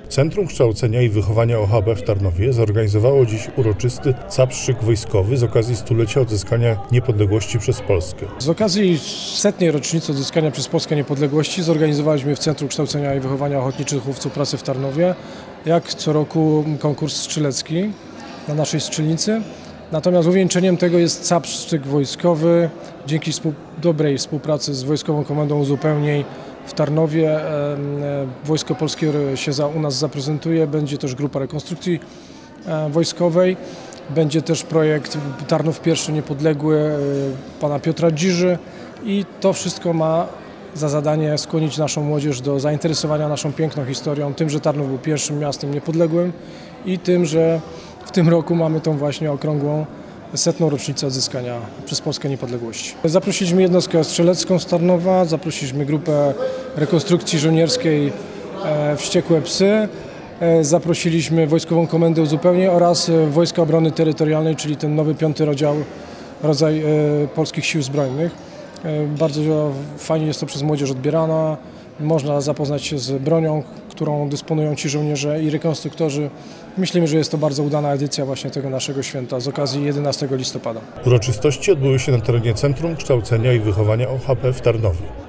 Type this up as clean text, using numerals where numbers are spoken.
Centrum Kształcenia i Wychowania OHB w Tarnowie zorganizowało dziś uroczysty capstrzyk wojskowy z okazji stulecia odzyskania niepodległości przez Polskę. Z okazji 100. rocznicy odzyskania przez Polskę niepodległości zorganizowaliśmy w Centrum Kształcenia i Wychowania Ochotniczych Chłopców Pracy w Tarnowie, jak co roku, konkurs strzelecki na naszej strzelnicy. Natomiast uwieńczeniem tego jest capstrzyk wojskowy. Dzięki dobrej współpracy z Wojskową Komendą Uzupełnień w Tarnowie Wojsko Polskie się u nas zaprezentuje. Będzie też grupa rekonstrukcji wojskowej. Będzie też projekt Tarnów I Niepodległy pana Piotra Dziży i to wszystko ma za zadanie skłonić naszą młodzież do zainteresowania naszą piękną historią, tym, że Tarnów był pierwszym miastem niepodległym i tym, że w tym roku mamy tą właśnie okrągłą 100. rocznicę odzyskania przez Polskę niepodległości. Zaprosiliśmy jednostkę strzelecką z Tarnowa, zaprosiliśmy grupę rekonstrukcji żołnierskiej Wściekłe Psy, zaprosiliśmy Wojskową Komendę Uzupełnień oraz Wojska Obrony Terytorialnej, czyli ten nowy 5. rodzaj Polskich Sił Zbrojnych. Bardzo fajnie jest to przez młodzież odbierana. Można zapoznać się z bronią, którą dysponują ci żołnierze i rekonstruktorzy. Myślimy, że jest to bardzo udana edycja właśnie tego naszego święta z okazji 11 listopada. Uroczystości odbyły się na terenie Centrum Kształcenia i Wychowania OHB w Tarnowie.